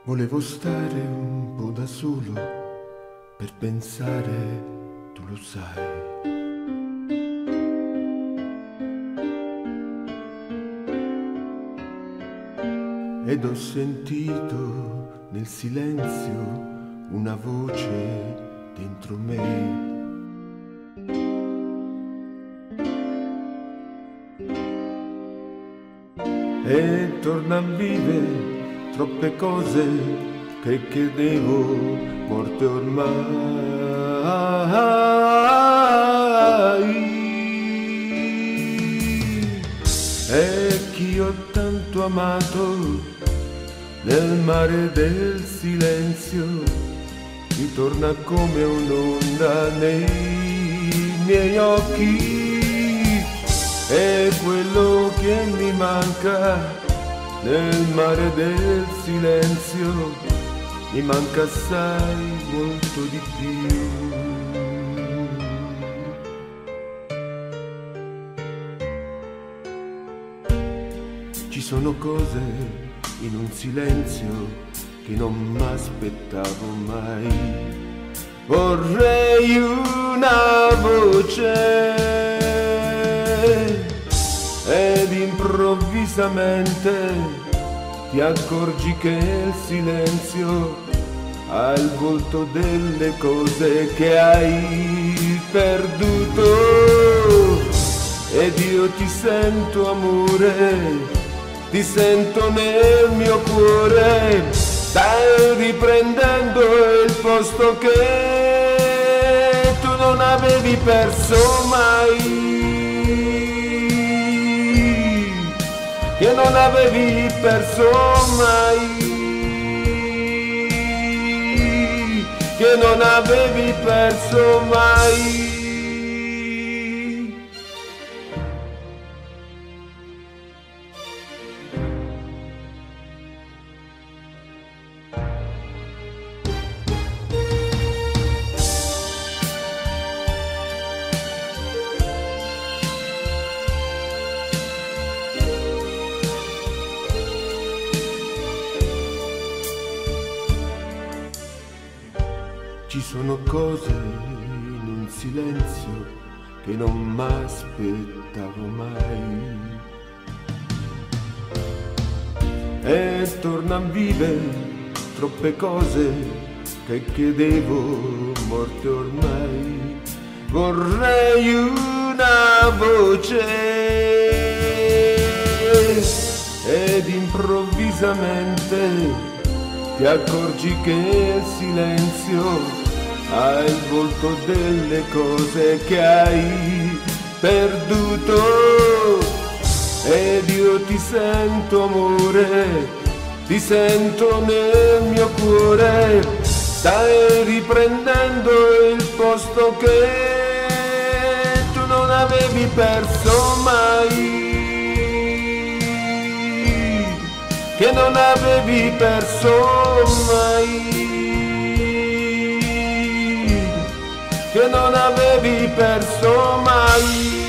Volevo stare un po' da solo per pensare, tu lo sai. Ed ho sentito nel silenzio una voce dentro me. E torna a vivere troppe cose che chiedevo morte ormai. E chi ho tanto amato nel mare del silenzio ritorna come un'onda nei miei occhi. E quello che mi manca nel mare del silenzio mi manca assai, molto di più. Ci sono cose in un silenzio che non m'aspettavo mai. Vorrei una voce ed improvvisamente ti accorgi che il silenzio ha il volto delle cose che hai perduto. Ed io ti sento amore, ti sento nel mio cuore, stai riprendendo il posto che tu non avevi perso mai. Che non avevi perso mai, che non avevi perso mai. Ci sono cose in un silenzio che non m'aspettavo mai. E torna a vivere troppe cose che chiedevo morte ormai. Vorrei una voce ed improvvisamente ti accorgi che il silenzio ha il volto delle cose che hai perduto. Ed io ti sento amore, ti sento nel mio cuore, stai riprendendo il posto che tu non avevi perso mai. Che non avevi perso mai, che non avevi perso mai.